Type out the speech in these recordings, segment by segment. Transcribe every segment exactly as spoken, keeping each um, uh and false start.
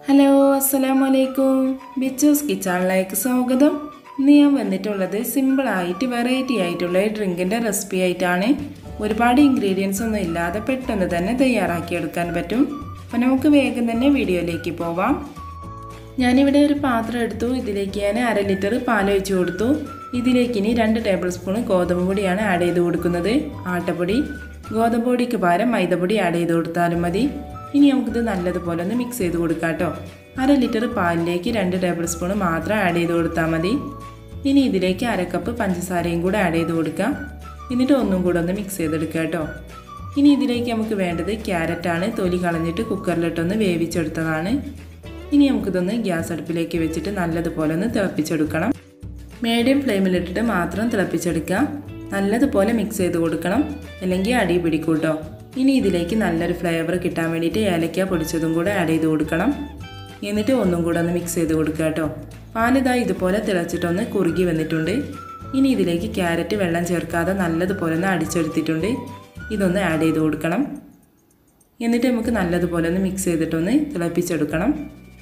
Hello അസ്സലാമു അലൈക്കും ബിച്ചൂസ് കിച്ചണിലേക്ക് സ്വാഗതം. ഇന്ന് ഞാൻ വന്നിട്ടുള്ളത് സിമ്പിളായിട്ട് വെറൈറ്റി ആയിട്ടുള്ള ഡ്രിങ്കിൻ്റെ റെസിപ്പി ആയിട്ടാണ്. ഒരുപാട് ഇൻഗ്രീഡിയൻസ് ഒന്നും ഇല്ലാതെ പെട്ടെന്ന് തന്നെ തയ്യാറാക്കിയെടുക്കാൻ പറ്റും. അപ്പോൾ നമുക്ക് വേഗം തന്നെ വീഡിയോയിലേക്ക് പോവാം. ഞാനിവിടെ ഒരു പാത്രം എടുത്തു. ഇതിലേക്ക് ഞാൻ അര ലിറ്റർ പാലൊഴിച്ച് കൊടുത്തു. ഇതിലേക്ക് ഇനി രണ്ട് ടേബിൾ സ്പൂൺ ഗോതമ്പ് പൊടിയാണ് ആഡ് ചെയ്ത് കൊടുക്കുന്നത്. ആട്ടപ്പൊടി, ഗോതമ്പ് പൊടിക്ക് പകരം മൈദപ്പൊടി ആഡ് ചെയ്ത് കൊടുത്താലും മതി. ഇനി നമുക്കിത് നല്ലതുപോലെ ഒന്ന് മിക്സ് ചെയ്ത് കൊടുക്കാം കേട്ടോ. അര ലിറ്റർ പാലിലേക്ക് രണ്ട് ടേബിൾ സ്പൂൺ മാത്രം ആഡ് ചെയ്ത് കൊടുത്താൽ മതി. ഇനി ഇതിലേക്ക് അര കപ്പ് പഞ്ചസാരയും കൂടെ ആഡ് ചെയ്ത് കൊടുക്കാം. എന്നിട്ട് ഒന്നും കൂടെ ഒന്ന് മിക്സ് ചെയ്തെടുക്കുക കേട്ടോ. ഇനി ഇതിലേക്ക് നമുക്ക് വേണ്ടത് ക്യാരറ്റാണ്. തൊലി കളഞ്ഞിട്ട് കുക്കറിലിട്ടൊന്ന് വേവിച്ചെടുത്തതാണ്. ഇനി നമുക്കിതൊന്ന് ഗ്യാസ് അടുപ്പിലേക്ക് വെച്ചിട്ട് നല്ലതുപോലെ ഒന്ന് തിളപ്പിച്ചെടുക്കണം. മീഡിയം ഫ്ലെയിമിലിട്ടിട്ട് മാത്രം തിളപ്പിച്ചെടുക്കുക. നല്ലതുപോലെ മിക്സ് ചെയ്ത് കൊടുക്കണം, അല്ലെങ്കിൽ അടി പിടിക്കും കേട്ടോ. ഇനി ഇതിലേക്ക് നല്ലൊരു ഫ്ലേവർ കിട്ടാൻ വേണ്ടിയിട്ട് ഏലക്ക പൊടിച്ചതും കൂടെ ആഡ് ചെയ്ത് കൊടുക്കണം. എന്നിട്ട് ഒന്നും കൂടെ ഒന്ന് മിക്സ് ചെയ്ത് കൊടുക്കുക കേട്ടോ. പാലിതാ ഇതുപോലെ തിളച്ചിട്ടൊന്ന് കുറുകി വന്നിട്ടുണ്ട്. ഇനി ഇതിലേക്ക് ക്യാരറ്റ് വെള്ളം ചേർക്കാതെ നല്ലതുപോലെ ഒന്ന് അടിച്ചെടുത്തിട്ടുണ്ട്. ഇതൊന്ന് ആഡ് ചെയ്ത് കൊടുക്കണം. എന്നിട്ട് നമുക്ക് നല്ലതുപോലെ ഒന്ന് മിക്സ് ചെയ്തിട്ടൊന്ന് തിളപ്പിച്ചെടുക്കണം.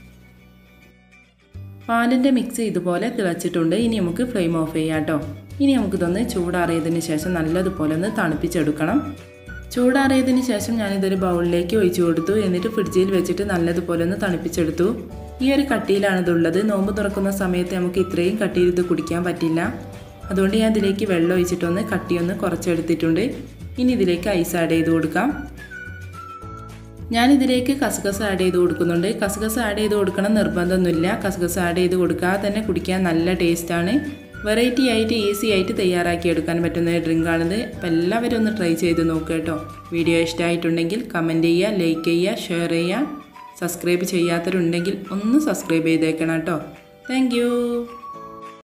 പാലിൻ്റെ മിക്സ് ഇതുപോലെ തിളച്ചിട്ടുണ്ട്. ഇനി നമുക്ക് ഫ്ലെയിം ഓഫ് ചെയ്യാം കേട്ടോ. ഇനി നമുക്കിതൊന്ന് ചൂടാറിയതിന് ശേഷം നല്ലതുപോലെ ഒന്ന് തണുപ്പിച്ചെടുക്കണം. ചൂടാറിയതിന് ശേഷം ഞാനിതൊരു ബൗളിലേക്ക് ഒഴിച്ചു കൊടുത്തു. എന്നിട്ട് ഫ്രിഡ്ജിൽ വെച്ചിട്ട് നല്ലതുപോലെ ഒന്ന് തണുപ്പിച്ചെടുത്തു. ഈ ഒരു കട്ടിയിലാണ് ഇതുള്ളത്. നോമ്പ് തുറക്കുന്ന സമയത്ത് നമുക്ക് ഇത്രയും കട്ടിയിൽ ഇത് കുടിക്കാൻ പറ്റില്ല. അതുകൊണ്ട് ഞാൻ ഇതിലേക്ക് വെള്ളം ഒഴിച്ചിട്ടൊന്ന് കട്ടിയൊന്ന് കുറച്ചെടുത്തിട്ടുണ്ട്. ഇനി ഇതിലേക്ക് ഐസ് ആഡ് ചെയ്ത് കൊടുക്കാം. ഞാനിതിലേക്ക് കസകസ് ആഡ് ചെയ്ത് കൊടുക്കുന്നുണ്ട്. കസകസ് ആഡ് ചെയ്ത് കൊടുക്കണം നിർബന്ധമൊന്നുമില്ല. കസകസ് ആഡ് ചെയ്ത് കൊടുക്കാതെ തന്നെ കുടിക്കാൻ നല്ല ടേസ്റ്റാണ്. വെറൈറ്റി ആയിട്ട് ഈസി ആയിട്ട് തയ്യാറാക്കിയെടുക്കാൻ പറ്റുന്ന ഡ്രിങ്കാണിത്. അപ്പോൾ എല്ലാവരും ഒന്ന് ട്രൈ ചെയ്ത് നോക്കുക കേട്ടോ. വീഡിയോ ഇഷ്ടമായിട്ടുണ്ടെങ്കിൽ കമൻറ്റ് ചെയ്യുക, ലൈക്ക് ചെയ്യുക, ഷെയർ ചെയ്യുക. സബ്സ്ക്രൈബ് ചെയ്യാത്തവരുണ്ടെങ്കിൽ ഒന്ന് സബ്സ്ക്രൈബ് ചെയ്തേക്കണം കേട്ടോ. Thank U.